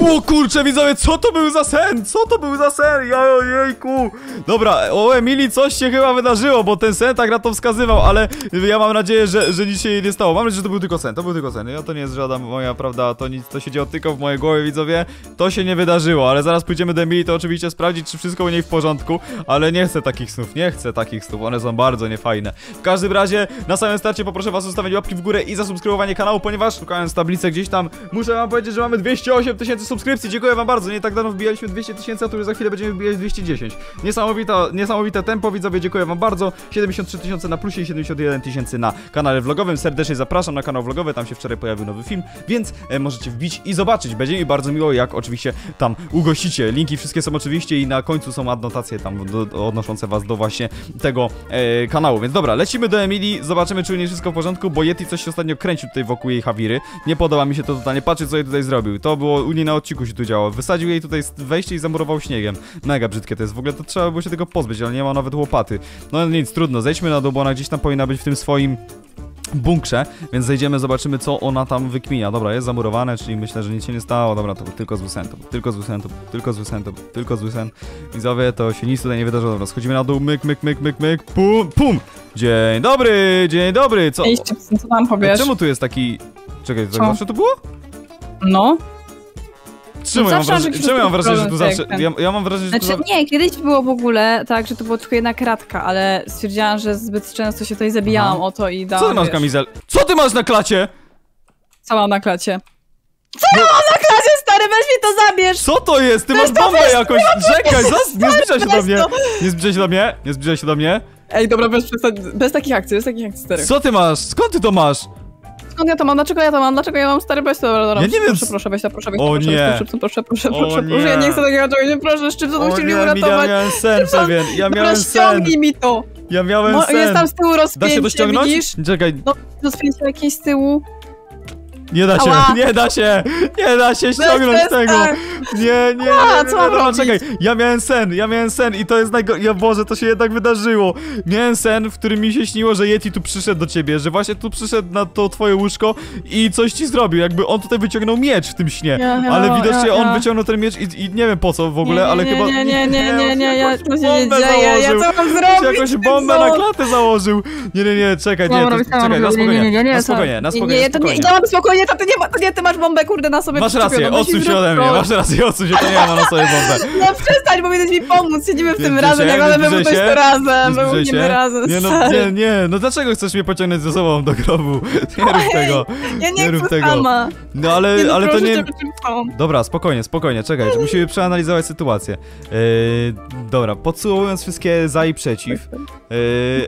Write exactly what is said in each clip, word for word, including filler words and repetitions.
O kurczę, widzowie, co to był za sen? Co to był za sen? Ja, ojejku. Dobra, o Emilii coś się chyba wydarzyło, bo ten sen tak na to wskazywał, ale ja mam nadzieję, że, że nic się jej nie stało. Mam nadzieję, że to był tylko sen, to był tylko sen. Ja to nie jest żadna moja prawda, to nic, to się działo tylko w mojej głowie, widzowie. To się nie wydarzyło, ale zaraz pójdziemy do Emilii, to oczywiście sprawdzić, czy wszystko u niej w porządku, ale nie chcę takich snów, nie chcę takich snów, one są bardzo niefajne. W każdym razie, na samym starcie poproszę was o zostawienie łapki w górę i zasubskrybowanie kanału, ponieważ szukając tablicę gdzieś tam, muszę wam powiedzieć, że mamy dwieście osiem tysięcy subskrypcji. Dziękuję wam bardzo, nie tak dawno wbijaliśmy dwieście tysięcy, a tu już za chwilę będziemy wbijać dwieście dziesięć. Niesamowite, niesamowite tempo, widzowie, dziękuję wam bardzo. siedemdziesiąt trzy tysiące na plusie i siedemdziesiąt jeden tysięcy na kanale vlogowym. Serdecznie zapraszam na kanał vlogowy, tam się wczoraj pojawił nowy film, więc e, możecie wbić i zobaczyć. Będzie mi bardzo miło, jak oczywiście tam ugościcie. Linki wszystkie są oczywiście i na końcu są adnotacje tam do, do, odnoszące was do właśnie tego e, kanału. Więc dobra, lecimy do Emilii, zobaczymy, czy u niej wszystko w porządku, bo Yeti coś się ostatnio kręcił tutaj wokół jej Hawiry. Nie podoba mi się to totalnie. Patrzcie, co jej tutaj zrobił. To było u niej na odcinku się tu działo. Wysadził jej tutaj wejście i zamurował śniegiem. Mega brzydkie to jest. W ogóle to trzeba było się tego pozbyć, ale nie ma nawet łopaty. No nic, trudno. Zejdźmy na dół, bo ona gdzieś tam powinna być w tym swoim bunkrze, więc zejdziemy, zobaczymy, co ona tam wykminia. Dobra, jest zamurowane, czyli myślę, że nic się nie stało. Dobra, to był tylko zły sen, to był tylko zły sen, to był tylko zły sen, to był tylko zły sen. Widzowie, to się nic tutaj nie wydarzyło. Dobra, schodzimy na dół, myk, myk, myk, myk, myk, pum, pum. Dzień dobry, dzień dobry, co? Ej, co tam powiesz? Czemu tu jest taki... Czekaj, tak zawsze to było? No. Czemu, no ja mam, wrażenie, czemu ja mam wrażenie, że tu zawsze... Ja, ja mam wrażenie, że znaczy, tu zawsze... nie, kiedyś było w ogóle tak, że to była tylko jedna kratka, ale stwierdziłam, że zbyt często się tutaj zabijałam Aha. o to i dałam, Co ty masz, kamizel? Co ty masz na klacie? Co mam na klacie? Co ja mam na klacie, stary? Weź mi to zabierz! Co to jest? Ty masz bombę jakoś! Czekaj, nie zbliżaj się do mnie! Nie zbliżaj się do mnie! Nie zbliżaj się do mnie! Ej, dobra, bez, bez takich akcji, bez takich akcji, stary. Co ty masz? Skąd ty to masz? Skąd ja to mam? Dlaczego ja to mam? Dlaczego ja mam stary bez dobra, dobra. Ja nie wiem. Proszę, proszę, weź to, proszę, weź to, o proszę, nie. proszę, proszę, proszę, o proszę, proszę, ja nie chcę takiego czegoś, nie proszę, szczypce to musieli uratować. Ja miałem sen pewien, ja miałem sen. Ściągnij mi to. Ja miałem no, sen. Jest tam z tyłu rozpięcie, da się to ściągnąć? Widzisz? Czekaj. No, rozpięcie jakieś z tyłu. Nie da się, Ała. nie da się, nie da się ściągnąć bez tego. tak. Nie, nie, nie, A, nie, co nie, mam no, robić? czekaj, ja miałem sen, ja miałem sen i to jest najgorsze, ja Boże, to się jednak wydarzyło. Miałem sen, w którym mi się śniło, że Yeti tu przyszedł do ciebie, że właśnie tu przyszedł na to twoje łóżko i coś ci zrobił, jakby on tutaj wyciągnął miecz w tym śnie, ja, ja, ale widocznie ja, ja. on wyciągnął ten miecz i, i nie wiem po co w ogóle, nie, nie, ale nie, chyba... Nie, nie, nie, nie, nie, ja to się nie bombę dzieje, ja założył. co mam zrobić? Jakąś bombę na klatę założył. Nie, nie, nie, czekaj, nie, to, czekaj, na spokojnie, na spokojnie, na spokojnie, Nie, to nie, ja mam spokojnie, to ty nie, to nie, ty masz bombę, kurde, na sobie. Masz rację, odsuń się ode mnie, masz rację, odsuń się, to nie ja mam na sobie bombę. No przestań, powinieneś mi pomóc, siedzimy w tym Zbliżaj razem, się, jak ale my zbliżaj to się, razem, my zbliżaj mówimy się. razem, Nie, no, stary. nie, nie, no dlaczego chcesz mnie pociągnąć ze sobą do grobu? Nie rób tego, Ja nie, nie rób chcę tego. sama. No ale, Nie, no, ale to proszę nie... cię, Dobra, spokojnie, spokojnie, czekaj, musimy przeanalizować sytuację. Yy, dobra, podsumowując wszystkie za i przeciw. Yy,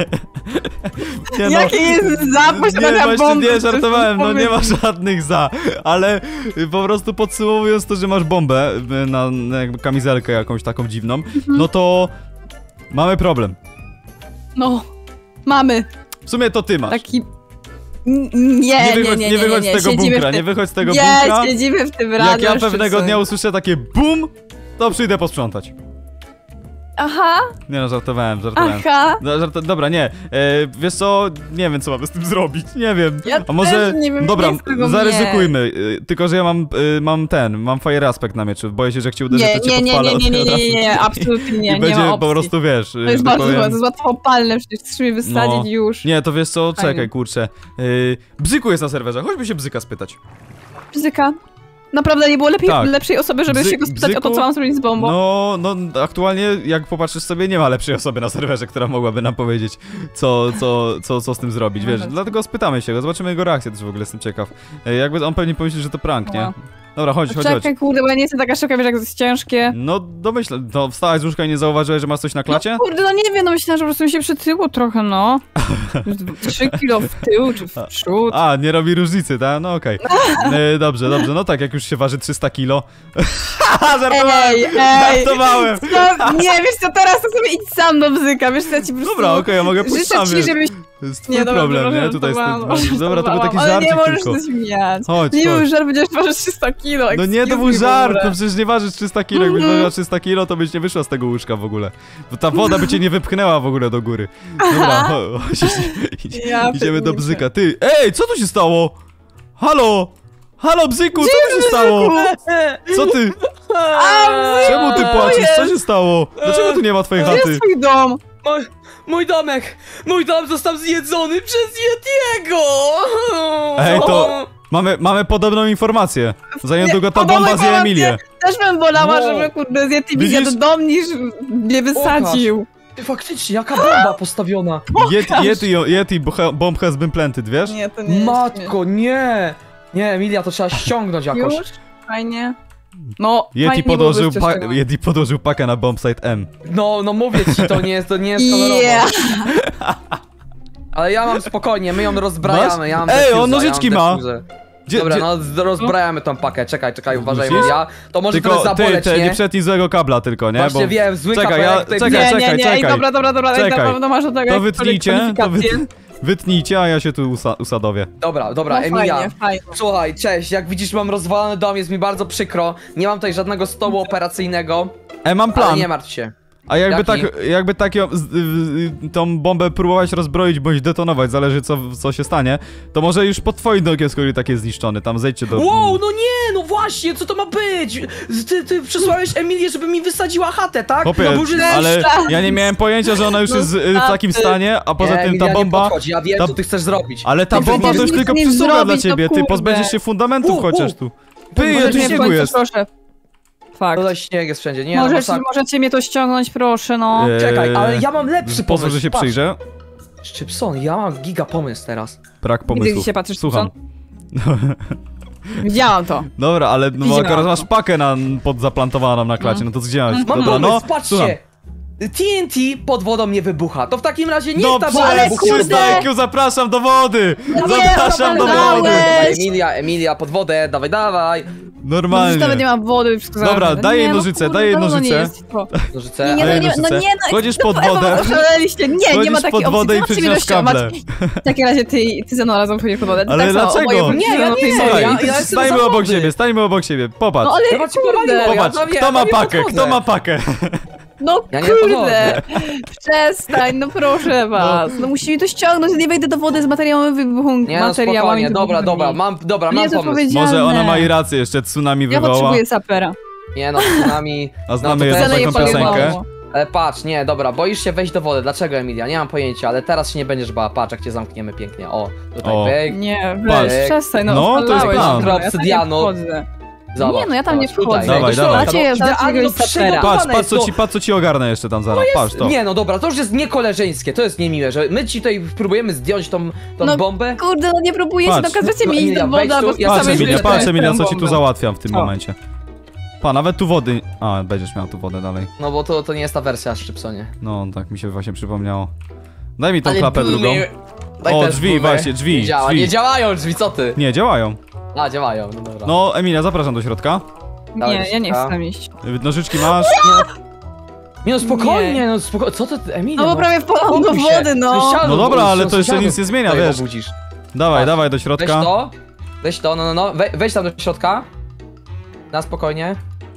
nie, no, Jaki jest za posiadania Nie, bomby? nie, żartowałem, no nie ma żadnych za, ale po prostu podsumowując to, że masz bombę na, na jakby kamizelkę jakąś taką dziwną, mhm. no to mamy problem. No, mamy. W sumie to ty masz. Taki... Nie, nie, wychodź, nie, nie, nie, wychodź nie, z tego siedzimy bunkra, tym... nie wychodź z tego nie, bunkra. Nie, siedzimy w tym razem. Jak ja pewnego dnia usłyszę takie BUM, to przyjdę posprzątać. Aha. Nie no, żartowałem, żartowałem. Aha. No, żart... Dobra, nie. E, wiesz co, nie wiem co mamy z tym zrobić, nie wiem. Ja A może, też nie wiem, dobra, nie zaryzykujmy. E, tylko, że ja mam, e, mam ten, mam fire aspect na mieczu. Boję się, że jak cię uderzę, nie, to cię nie, podpalę. Nie, nie, nie, nie, nie, nie, absolutnie nie, I nie będzie ma po prostu, wiesz... To jest bardzo złe, to jest łatwopalne, przecież chcesz mi wysadzić no. już. Nie, to wiesz co, czekaj, Fajnie. kurczę. E, Bzyku jest na serwerze, chodźmy się Bzyka spytać. Bzyka? Naprawdę nie było lepiej, tak. lepszej osoby, żeby Bzy się go spytać Bzyku? o to, co mam zrobić z bombą? No, no, aktualnie jak popatrzysz sobie, nie ma lepszej osoby na serwerze, która mogłaby nam powiedzieć, co, co, co, co z tym zrobić, wiesz, dlatego spytamy się go, zobaczymy jego reakcję, też w ogóle jestem ciekaw. Jakby on pewnie pomyśli, że to prank, nie? Dobra, chodź, chodź, Czekaj, chodź. kurde, bo ja nie jestem taka szoka, wiesz, jak to jest ciężkie. No, domyślę, to wstałaś z łóżka i nie zauważyłeś, że masz coś na klacie? No, kurde, no nie wiem, no myślałam, że po prostu mi się przytyło trochę, no. Trzy kilo w tył, czy w przód. A, nie robi różnicy, tak? No okej. Okay. Dobrze, dobrze, no tak, jak już się waży trzysta kilo. Żartowałem, ej, ej. żartowałem. No, nie, wiesz co, teraz to sobie idź sam do Bzyka, wiesz co, ja ci po prostu... Dobra, okej, okay, ja mogę pójść sam, Życzę ci, żebyś... To jest twój nie, dobra, problem, dobra, nie? Tutaj jest ten... dobra, Dobra, to był taki ale żarcik nie możesz tylko. się śmiać. Chodź, nie chodź. był żart, będziesz ważyć trzysta kilo. No nie, to był żart, no przecież nie ważysz trzysta kilo, jakbyś ważyła trzysta kilo, to byś nie wyszła z tego łóżka w ogóle. Bo ta woda by cię nie wypchnęła w ogóle do góry. Dobra, chodź, chodź, ja idziemy do Bzyka. Ty, ej, co tu się stało? Halo? Halo, Bzyku, co tu się stało? Co ty? Czemu ty płaczesz? Co się stało? Dlaczego tu nie ma twojej Gdzie chaty? jest twój dom? Mój, mój domek! Mój dom został zjedzony przez Yetiego! Ej, to mamy, mamy podobną informację. Za niedługo ta podobną bomba zje informację. Emilię. Też bym wolała, No. żeby kurde Yeti mi Widzisz? zjadł dom niż mnie wysadził. Ty, faktycznie, jaka bomba postawiona! Yeti, Yeti, Yeti, bomb has been planted, wiesz? Nie, to nie jest Matko, nie! Nie, Emilia, to trzeba ściągnąć jakoś. Już? Fajnie. No, Yeti fajnie podłożył, byłoby pa coś Yeti podłożył pakę na bombsite M. No, no mówię ci, to nie jest, to nie jest kolorowo. Yeah. Ale ja mam spokojnie, my ją rozbrajamy, Masz? ja mam Ej, defuza, on nożyczki ja mam ma. defuzę. Gdzie, Dobra, gdzie... no z- rozbrajamy tą pakę, czekaj, czekaj, uważaj, Musisz? Emilia. To może Tylko trochę ty, zaboleć, te, nie nie? przetnij złego kabla tylko, nie? Właśnie wiem, zły czekaj, kabelek ja, tutaj czekaj, Nie, czekaj, nie, nie, ej, czekaj. dobra, dobra, dobra, ej, Czekaj. na pewno masz do tego To jakieś wytnijcie, to wy... kwalifikacje. wytnijcie, a ja się tu usa usadowię. Dobra, dobra, No Emilia. fajnie, fajnie. Słuchaj, cześć, jak widzisz mam rozwalony dom, jest mi bardzo przykro. Nie mam tutaj żadnego stołu operacyjnego, E, mam plan. ale nie martw się. A jakby Jaki? tak, jakby tak ją, z, y, y, tą bombę próbować rozbroić bądź detonować, zależy co, co się stanie, to może już pod twoim domkiem, skoro tak jest zniszczony, tam zejdźcie do... Wow, no nie, no właśnie, co to ma być? Ty, ty przesłałeś Emilię, żeby mi wysadziła chatę, tak? Chłopie, no bo już jest... ale ja nie miałem pojęcia, że ona już jest y, w takim stanie, a poza nie, tym Emilia ta bomba... Nie podchodzi, ja wiem, ta- co ty chcesz zrobić. Ale ta Ty bomba to przecież już nic tylko nie przysługa dla zrobić, no ciebie, ty kurde. pozbędziesz się fundamentów U, u. chociaż tu. Ty, ja Możesz tu mnie w śniegu końcu, jest. proszę. Fakt. Tutaj śnieg jest wszędzie, nie, no Możesz, tak. możecie mnie to ściągnąć, proszę, no. Eee, Czekaj, ale ja mam lepszy Pozwól, pomysł, że się patrz. przyjrzę. Szczypson, ja mam giga pomysł teraz. Brak Gdzie pomysłów. się patrzysz, Słucham. Widziałam to. Dobra, ale no, bo Widziałam akurat to. masz pakę na, pod zaplantowaną na klacie, no to co działać? Mam Dobra, pomysł, no, patrzcie! słucham. T N T pod wodą nie wybucha, to w takim razie niech No ta woda ale wybuchnie. kurde! przestań, zapraszam do wody! No Zapraszam do dawaj, wody! dawaj. Dawaj, Emilia, Emilia, pod wodę, dawaj, dawaj! No, nawet Normalnie. nie ma wody, wszystko Dobra, zaraz. daję Nie, no nożyce, kurde, daję no, no nie nożyce. jest to. Nożyce, Nie, nie, Daję no, nie, no nożyce. nie, no. Chodzisz no, pod Ewa, wodę. oszaleliście. Nie, nie ma Chodzisz takiej pod wodę opcji. i Ty masz przycinasz mnie kable. dościągać. W takim razie ty, ty ze mną razem wchodzisz pod wodę. Ale tak samo, dlaczego? oboje Nie, ja wchodzimy do tej nie, wody. Słuchaj, ja- ja jestem stańmy za obok wody. siebie, stańmy obok siebie, popatrz. No ale Ja ci pomagam, kurde. bo ja Popatrz, prawie- kto ma prawie pakę, podchodzę. kto ma pakę? No Ja nie kurde. Przestań, no proszę was. No musimy to ściągnąć, nie wejdę do wody z materiałami wybuchu. Nie no, materiałami spokojnie, dobra, wybuchowymi. dobra, mam, dobra, Nie mam jest pomysł. odpowiedzialne. Może ona ma i rację, jeszcze tsunami Ja wywoła. potrzebuję sapera. Nie no, tsunami... A znamy no, to jedną zaleje taką paliwo. piosenkę. Ale patrz, nie, dobra, boisz się wejść do wody, dlaczego Emilia? Nie mam pojęcia, ale teraz się nie będziesz bała, patrz jak cię zamkniemy pięknie, o, tutaj O. pyk, Nie, Patrz. weź, przestań, no, No, to jest oszalałeś, plan. no, ja tam nie Obsydianu. wchodzę. zobacz. Nie, no ja tam nie zobacz, wchodzę. tutaj, Dawaj, do dawaj. środka, Macie, no, zaraz idealnie jakiegoś sapera. przygotowane Patrz, patrz jest co to. ci, patrz co ci ogarnę jeszcze tam zaraz, patrz to. Nie no dobra, to już jest niekoleżeńskie, to jest niemiłe, że my ci tutaj próbujemy zdjąć tą, tą No, bombę. Kurde, no nie próbujecie, Patrz. no każecie No, mi iść Emilia, do wejdź wody, tu, albo ja Patrz Same Emilia, myślę, patrz że Emilia, co ci tu bombę. załatwiam w tym Co? momencie. Pa, nawet tu wody... A, będziesz miał tu wodę dalej. No bo to, to nie jest ta wersja Szczypsonie. No, tak mi się właśnie przypomniało. Daj mi tą Ale klapę boomy. drugą. Daj O, też drzwi, boomy. właśnie, drzwi, Nie działa, drzwi. nie działają drzwi, co ty? Nie, działają. A, działają, no dobra. No, Emilia, zapraszam do środka. Nie, ja nie chcę iść. Nożyczki masz. Nie no spokojnie, Nie. no spokojnie, co ty, Emilia? No bo prawie wpadłam do Spokój się. wody, no. Sąsiadów, No dobra, bo- ale to jeszcze sąsiadów nic nie zmienia, tutaj wiesz. obudzisz. Dawaj, Patrz, dawaj do Weź środka. to, weź to, no no no, We, weź tam do środka. Na spokojnie.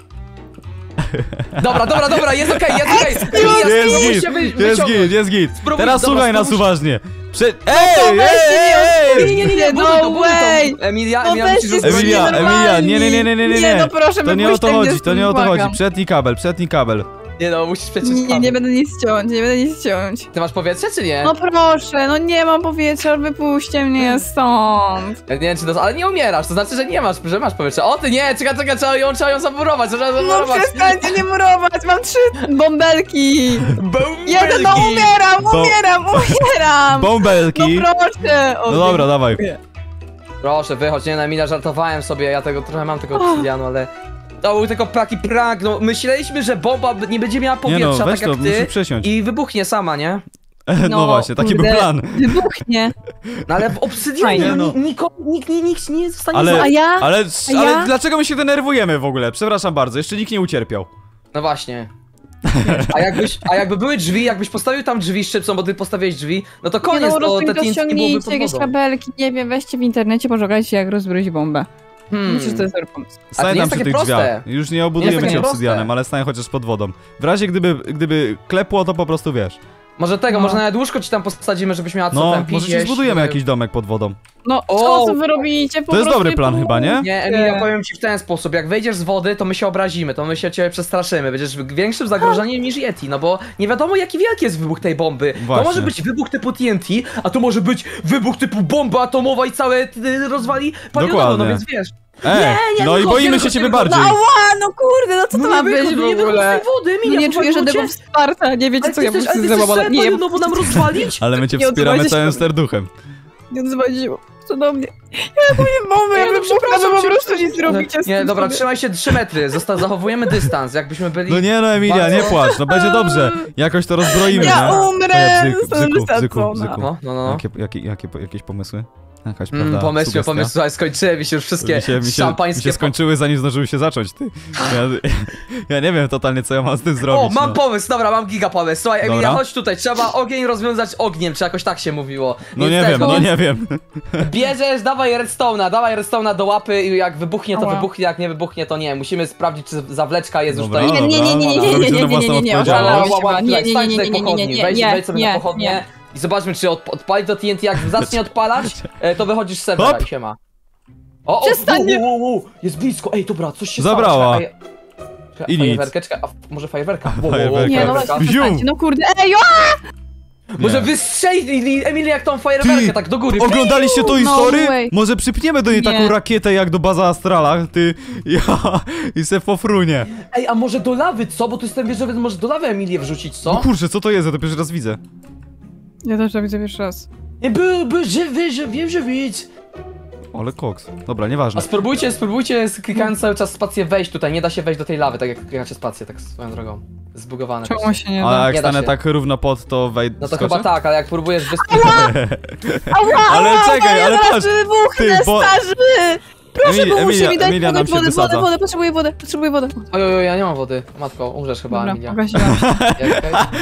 Dobra, dobra, dobra, jest okej, jest okej. Emilia, Jest spróbuj git, się wy- jest wyciągnąć. git, jest git. Spróbuj, Teraz dobra, słuchaj nas spróbuj- uważnie. Prze... No Ej, weźcie ej, mnie, ej! Nie, nie, nie, No buduj to, buduj way. to. Emilia, No Emilia musisz weźcie rozbroić. Emilia, normalni. Emilia, nie, nie, nie, nie, nie, nie. Nie, no proszę, To nie o to wypuśćcie chodzi, mnie to nie o to stąd, chodzi. błagam. Przetnij kabel, przetnij kabel. Nie no, musisz przecież Nie, nie kabel. będę nic ciąć, nie będę nic ciąć. Ty masz powietrze czy nie? No proszę, no nie mam powietrza, wypuśćcie mnie stąd. Ja nie wiem czy to, ale nie umierasz, to znaczy, że nie masz, że masz powietrze. O ty nie, czekaj, czekaj, trzeba ją, trzeba ją zamurować, trzeba ją No zamurować. przestańcie nie murować, mam trzy bąbelki. Bąbelki. Jeden, no umieram, Bo- umieram, umieram. Bąbelki. No proszę. O, No dobra, dawaj. dziękuję. Proszę, wychodź, nie no, Emilia, żartowałem sobie, ja tego trochę mam tego obsydianu, ale... To był tylko taki prank, no myśleliśmy, że bomba b- nie będzie miała Nie powietrza, no, weź tak to, jak musisz ty przesiąść. i wybuchnie sama, nie? No właśnie, taki był kurde, plan. Wybuchnie. No ale w obsydianie Fajnie, no. no. nikomu, nikt, nikt, nikt nie zostanie Ale, za... A ja? ale, A ale ja? dlaczego my się denerwujemy w ogóle? Przepraszam bardzo, jeszcze nikt nie ucierpiał. No właśnie. A jakbyś, a jakby były drzwi, jakbyś postawił tam drzwi szczypcą, bo ty postawiłeś drzwi, no to Nie, koniec, no po to prostu te mi T N T byłoby rozciągnijcie pod jakieś wodą. kabelki, nie wiem, weźcie w internecie, poszukajcie jak rozbroić bombę. Hmm. Myślę, że to jest dobry pomysł. Stań nie tam jest przy takie tych proste. drzwiach. Już nie obudujemy takie cię proste. obsydianem, ale stań chociaż pod wodą. W razie gdyby, gdyby klepło, to po prostu wiesz. Może tego, No. może nawet łóżko ci tam posadzimy, żebyś miała co No, tam pić, może ci jeść, zbudujemy żeby- jakiś domek pod wodą. No, O! co wy robicie? Po To jest prostu dobry plan nie chyba, nie? Nie, Emilia, powiem ci w ten sposób, jak wejdziesz z wody, to my się obrazimy, to my się ciebie przestraszymy, będziesz większym zagrożeniem niż Yeti, no bo nie wiadomo jaki wielki jest wybuch tej bomby. Właśnie. To może być wybuch typu T N T, a to może być wybuch typu bomba atomowa i całe y, rozwali palionowo, no Dokładnie. więc wiesz. E, Nie, nie, no i wychodź, boimy nie się wychodź, ciebie nie wychodź. bardziej. No ała, no kurde, no co to No ma nie być wychodź, w no nie wychodź z ogóle? tej wody, No Emilia, nie czuję żadnego cię. wsparcia, nie wiecie Ale co ty ja po jesteś, ale prostu ty jesteś załamana. Nie, ja no bo nam rozwalić? Ale my cię Nie wspieramy odzywajcie się całym do mnie. serduchem. nie odzywało co do mnie. Ja nie mogę, ja Nie, no wybuchnę, przepraszam no po cię, prostu nie przepraszam. zrobicie z Nie, tym dobra, sobie. trzymaj się trzy metry, Zosta zachowujemy dystans, jakbyśmy byli... No nie no, Emilia, nie Bardzo- płacz, no będzie dobrze. Jakoś to rozbroimy, Ja nie? umrę, Bzyku, zostanę bzyku, bzyku, wysadzona. bzyku. No, no, no. Jakie, jakie, jakie, jakieś pomysły? Jakaś, Mm, prawda, pomysły, sugestia? pomysły, słuchaj, skończyły mi się już wszystkie Mi się, mi się, mi szampańskie... się skończyły, zanim zdążyły się zacząć, ty. Ja, ja nie wiem totalnie, co ja mam z tym O, zrobić. mam no. pomysł, dobra, mam giga pomysł. Słuchaj, Emilia, Dobra. chodź tutaj, trzeba ogień rozwiązać ogniem, czy jakoś tak się mówiło. No Więc nie tak, wiem, no nie wiem. Bierzesz, dawaj redstone'a, dawaj redstone'a do łapy i jak wybuchnie, to Ała. wybuchnie, jak nie wybuchnie, to nie. Musimy sprawdzić, czy zawleczka jest Dobra, już tutaj. Nie, nie, nie, nie, nie, nie, nie, nie, nie, nie, nie, oszalałeś chyba. Nie, nie, nie, nie, nie, nie, nie, nie, Wejdź, nie, wejdź sobie na nie, pochodnie nie. i zobaczmy, czy od, odpali to T N T. Jak zacznie odpalać, e, to wychodzisz z serwera Hop. i siema. O, o, Przestań, u, u, u, u, jest blisko, ej, dobra, coś się Zabrała. stało. Czekaj, czekaj, I nic. fajerwerkę, czekaj, a może fajerwerka? Wo, wo, wo, Fajerwerka. Nie, no fajerwerka. właśnie, Zium. przestańcie, no kurde, ej, o! Może Nie. wystrzelili Emilia jak tą fajerwerkę, Ty, tak do góry. Oglądaliście to No historię? way. Może przypniemy do niej Nie. taką rakietę jak do baza Astrala, ty, ja i se pofrunie. Ej, a może do lawy, co? Bo tu jestem wieżowy, może do lawy Emilię wrzucić, No co? kurczę, co to jest? Ja to pierwszy raz widzę. Ja też to widzę pierwszy raz. Nie, by, by, żywy, że wiem, że widz. Ale koks. Dobra, A nieważne. spróbujcie, spróbujcie klikając cały czas spację wejść tutaj, nie da się wejść do tej lawy, tak jak klikacie spację, tak swoją drogą. Zbugowane. Czemu się nie A da? jak nie da stanę się. tak równo pod, to wejdę. No to chyba tak, ale jak próbujesz wyskoczyć... Ała, Ale ała, czekaj, ja ale zaraz patrz, wybuchnę, ty, bo- starzy! Proszę, Emilia- pomóżcie Emilia- mi dać Emilia wodę, nam się wodę, wodę, wysadza. wodę, potrzebuję wodę, potrzebuję wodę. Oj, oj, oj, ja nie mam wody. Matko, umrzesz chyba, Dobra, Emilia. pogasiłam się. Okej.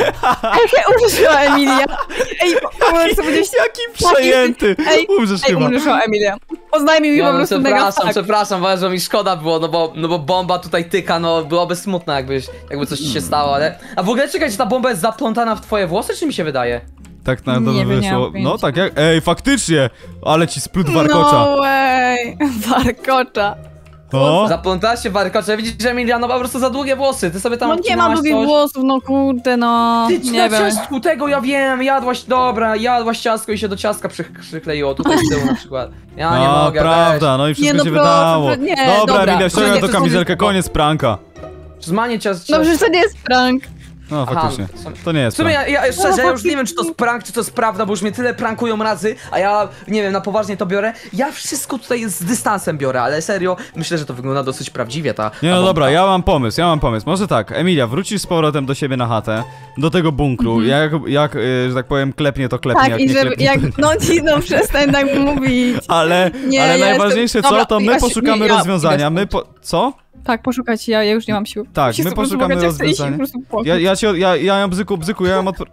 Ej, umrzeszła Emilia. Ej, pomóż sobie gdzieś... Jaki przejęty! Ej, Umrzesz Ej, chyba. umrzeszła Emilia. Oznajmił mi No, po no, prostu mega przepraszam, fakt. przepraszam, bardzo mi szkoda było, no bo, no bo bomba tutaj tyka, no byłoby smutno jakbyś, jakby coś ci się stało, ale... A w ogóle czekaj, czy ta bomba jest zaplątana w twoje włosy, czy mi się wydaje? Tak na Nie dobrze wiem, nie wyszło. mam pojęcia. No tak jak. Ej, faktycznie! Ale ci splut warkocza. No way. Warkocza. O! Zaplątała się warkocze, widzisz, że Emilia, no po prostu za długie włosy, ty sobie tam No nie odcinałaś mam długich coś. włosów, no kurde, no. Ty Nie na wiem. ciastku tego, ja wiem, jadłaś, dobra, jadłaś ciastko i się do ciastka przy, przykleiło, tutaj z tyłu na przykład. Ja nie No, mogę, prawda, no i wszystko Nie, no się proszę, wydało. pro- nie, Dobra, dobra. Emilia, Może ściągam nie, to to kamizelkę, znowu- koniec pranka. weź. Zmanie cię z Dobrze, że to nie jest prank. No Aha, faktycznie. w sumie- To nie jest W sumie prank. ja, ja szczerze, ja już nie wiem, czy to jest prank, czy to jest prawda, bo już mnie tyle prankują razy, a ja, nie wiem, na poważnie to biorę. Ja wszystko tutaj z dystansem biorę, ale serio, myślę, że to wygląda dosyć prawdziwie, ta... Nie ta no bomba. dobra, ja mam pomysł, ja mam pomysł. Może tak, Emilia, wrócisz z powrotem do siebie na chatę, do tego bunkru, jak, jak y, że tak powiem, klepnie to klepnie, Tak, jak i nie żeby, klepnie, jak, to... no ci, no przestań tak mówić. Ale, Nie, ale ja najważniejsze jestem- co, dobra, to my ja się- poszukamy nie, ja rozwiązania, idę my stąd. po... Co? Tak, poszukać, ja, ja już nie mam sił. Tak, Musisz my po prostu poszukamy płakać, ja chcę iść i rozwiązania. po prostu płakać. Ja, ja ci, ja, ja ją bzyku, bzyku, ja ją, odpr...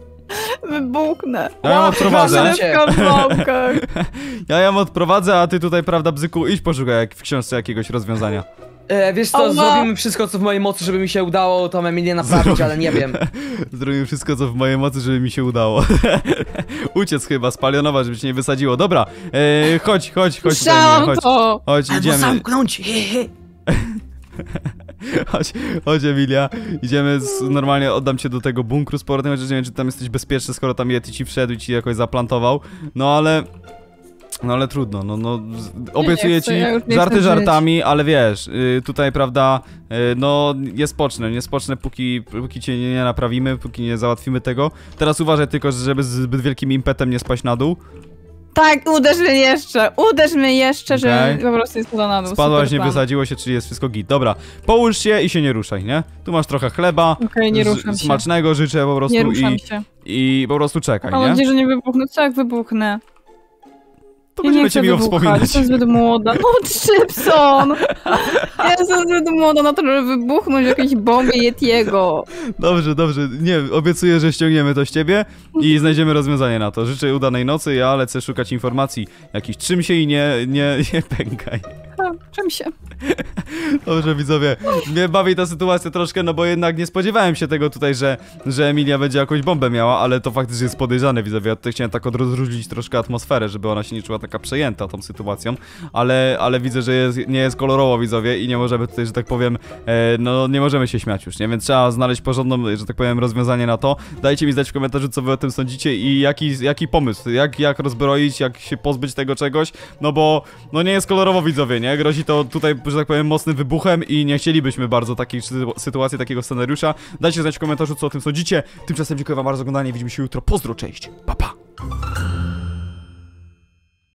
Wybuchnę. ja ją odprowadzę. Ale w kawałkach. Ja ją odprowadzę, a ty tutaj, prawda, bzyku, idź poszukaj jak w książce jakiegoś rozwiązania. E, wiesz co, Ała. zrobimy wszystko, co w mojej mocy, żeby mi się udało tą Emilię naprawić, ale nie wiem. Zrobię wszystko, co w mojej mocy, żeby mi się udało. Uciec chyba, spalionować, żeby cię nie wysadziło. Dobra, e, chodź, chodź, chodź tutaj, Emilia, Słyszałam chodź. to. Chodź, idziemy. zamknąć, he, he. Chodź, chodź Emilia, idziemy, z, normalnie oddam cię do tego bunkru z powrotem, chociaż nie wiem, czy tam jesteś bezpieczny, skoro tam Yeti ci wszedł i ci jakoś zaplantował, no ale... No ale trudno, no, no z- obiecuję chcę, ci, ja już nie żarty chcę żyć. żartami, ale wiesz, y, tutaj prawda, y, no nie spocznę, nie spocznę póki, póki cię nie, nie naprawimy, póki nie załatwimy tego. Teraz uważaj tylko, żeby z zbyt wielkim impetem nie spaść na dół. Tak, uderz mnie jeszcze, uderz mnie jeszcze, że Okej. po prostu jest na dół. Spadłaś, Super nie plan. wysadziło się, czyli jest wszystko git. Dobra, połóż się i się nie ruszaj, nie? Tu masz trochę chleba, Okej, nie z- ruszam się. smacznego życzę po prostu Nie ruszam i, się. i po prostu czekaj, Mam nie? nadzieję, że nie wybuchnę. Co jak wybuchnę? To Ja nie będziemy chcę cię miło wybuchać, wspominać. jestem zbyt młoda. No, Szybson! Ja jestem zbyt młoda na to, żeby wybuchnąć w jakiejś bombie Yetiego. Dobrze, dobrze, nie, obiecuję, że ściągniemy to z ciebie i znajdziemy rozwiązanie na to. Życzę udanej nocy, ja lecę szukać informacji jakichś, czym się i nie, nie, nie pękaj. Ha, czym się? Dobrze, widzowie, mnie bawi ta sytuacja troszkę, no bo jednak nie spodziewałem się tego tutaj, że, że Emilia będzie jakąś bombę miała, ale to faktycznie jest podejrzane, widzowie. Ja tutaj chciałem tak odróżnić troszkę atmosferę, żeby ona się nie czuła taka przejęta tą sytuacją, ale, ale widzę, że jest, nie jest kolorowo, widzowie, i nie możemy tutaj, że tak powiem, e, no nie możemy się śmiać już, nie? Więc trzeba znaleźć porządną, że tak powiem, rozwiązanie na to. Dajcie mi znać w komentarzu, co wy o tym sądzicie i jaki, jaki pomysł, jak, jak rozbroić, jak się pozbyć tego czegoś, no bo, no nie jest kolorowo, widzowie, nie? Grozi to tutaj, że tak powiem, mocnym wybuchem i nie chcielibyśmy bardzo takiej sytuacji, takiego scenariusza. Dajcie znać w komentarzu, co o tym sądzicie. Tymczasem dziękuję wam bardzo za oglądanie, widzimy się jutro. Pozdro, cześć, pa pa!